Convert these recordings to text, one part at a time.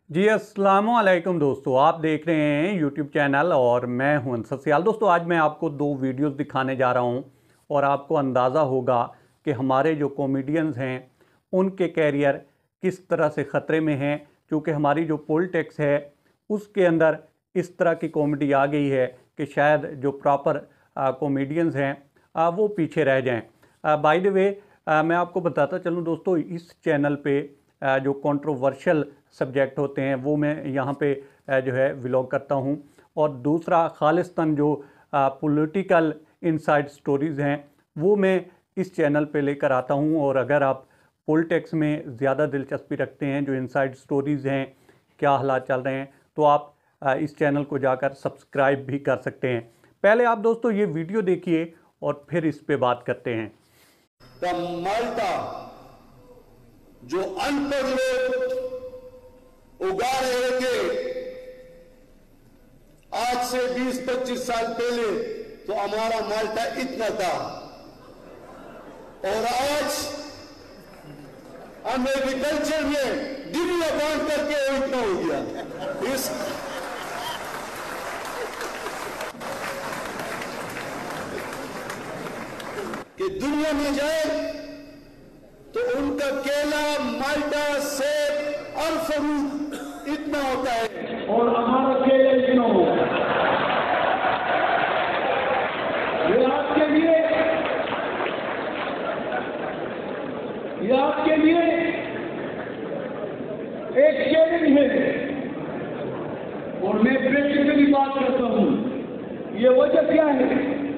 जी अस्सलाम वालेकुम दोस्तों, आप देख रहे हैं यूट्यूब चैनल और मैं हूं अंसर सियाल। दोस्तों आज मैं आपको दो वीडियोस दिखाने जा रहा हूं और आपको अंदाज़ा होगा कि हमारे जो कॉमेडियंस हैं उनके कैरियर किस तरह से ख़तरे में हैं, क्योंकि हमारी जो पॉलिटिक्स है उसके अंदर इस तरह की कॉमेडी आ गई है कि शायद जो प्रॉपर कॉमेडियंस हैं वो पीछे रह जाएँ। बाय द वे मैं आपको बताता चलूँ दोस्तों, इस चैनल पे जो कंट्रोवर्शियल सब्जेक्ट होते हैं वो मैं यहाँ पे जो है व्लॉग करता हूँ, और दूसरा खालिस्तान जो पॉलिटिकल इनसाइड स्टोरीज़ हैं वो मैं इस चैनल पे लेकर आता हूँ। और अगर आप पॉलिटिक्स में ज़्यादा दिलचस्पी रखते हैं, जो इनसाइड स्टोरीज़ हैं, क्या हालात चल रहे हैं, तो आप इस चैनल को जाकर सब्सक्राइब भी कर सकते हैं। पहले आप दोस्तों ये वीडियो देखिए और फिर इस पे बात करते हैं। माल्टा जो अनपढ़ लोग उगा रहे थे आज से 20-25 साल पहले, तो हमारा माल्टा इतना था और आज हम एग्रीकल्चर में डिग्री बांट करके वो इतना हो गया। इस कि दुनिया में जाए तो उनका केला, माल्टा, सेब और फ्रूट इतना होता है और हमारा केला इतना होता है। ये आपके लिए एक चैलेंज है और मैं प्रैक्टिकली बात करता हूं। ये वजह क्या है,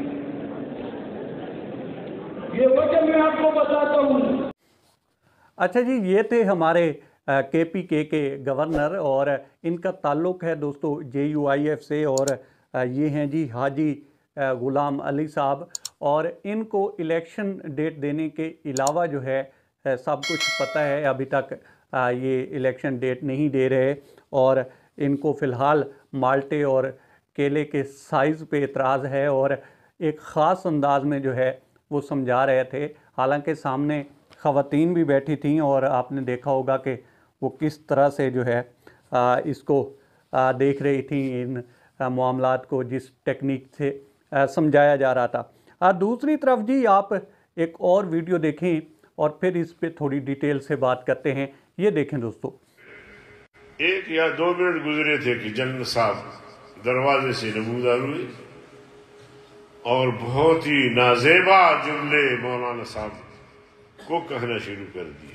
ये वजह मैं आपको बताता हूं। अच्छा जी, ये थे हमारे KPK के गवर्नर और इनका ताल्लुक़ है दोस्तों JUIF से, और ये हैं जी हाजी ग़ुलाम अली साहब, और इनको इलेक्शन डेट देने के अलावा जो है सब कुछ पता है। अभी तक ये इलेक्शन डेट नहीं दे रहे और इनको फ़िलहाल माल्टे और केले के साइज़ पे एतराज़ है, और एक ख़ास अंदाज में जो है वो समझा रहे थे। हालांकि सामने ख़वातीन भी बैठी थीं और आपने देखा होगा कि वो किस तरह से जो है इसको देख रही थी, इन मामलात को जिस टेक्निक से समझाया जा रहा था। दूसरी तरफ जी आप एक और वीडियो देखें और फिर इस पे थोड़ी डिटेल से बात करते हैं। ये देखें दोस्तों। 1 या 2 मिनट गुजरे थे कि जनरल साहब दरवाजे से नमूदार हुए और बहुत ही नाजेबा जुमले मौलाना साहब को कहना शुरू कर दिया।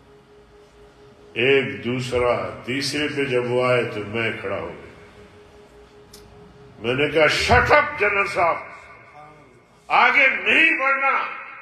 एक दूसरा तीसरे पे जब वो आए तो मैं खड़ा हो गया। मैंने कहा शट अप जनरल साहब, आगे नहीं बढ़ना।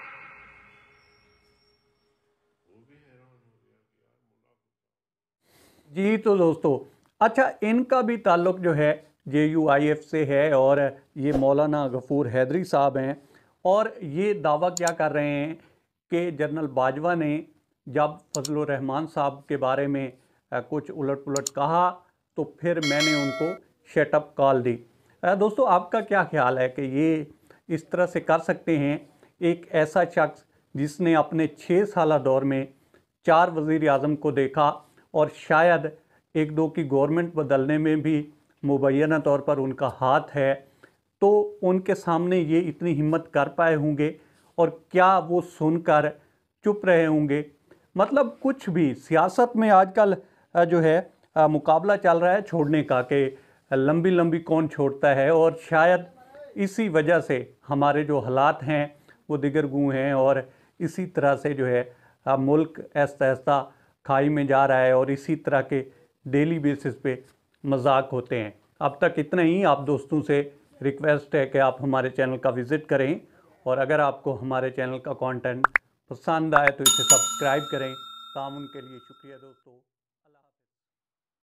जी तो दोस्तों, अच्छा इनका भी ताल्लुक़ जो है JUIF से है, और ये मौलाना गफूर हैदरी साहब हैं, और ये दावा क्या कर रहे हैं कि जनरल बाजवा ने जब फजलुर रहमान साहब के बारे में कुछ उलट पुलट कहा तो फिर मैंने उनको शटअप कॉल दी। दोस्तों आपका क्या ख्याल है कि ये इस तरह से कर सकते हैं? एक ऐसा शख्स जिसने अपने 6 साला दौर में 4 वज़ीर आज़म को देखा और शायद 1-2 की गवर्नमेंट बदलने में भी मुबैना तौर पर उनका हाथ है, तो उनके सामने ये इतनी हिम्मत कर पाए होंगे, और क्या वो सुनकर चुप रहे होंगे? मतलब कुछ भी सियासत में आजकल जो है मुकाबला चल रहा है छोड़ने का, कि लंबी लंबी कौन छोड़ता है, और शायद इसी वजह से हमारे जो हालात हैं वो दिगरगू हैं, और इसी तरह से जो है मुल्क ऐसा ऐसा खाई में जा रहा है, और इसी तरह के डेली बेसिस पे मजाक होते हैं। अब तक इतना ही। आप दोस्तों से रिक्वेस्ट है कि आप हमारे चैनल का विज़िट करें, और अगर आपको हमारे चैनल का कंटेंट पसंद आए तो इसे सब्सक्राइब करें। तामुन के लिए शुक्रिया दोस्तों।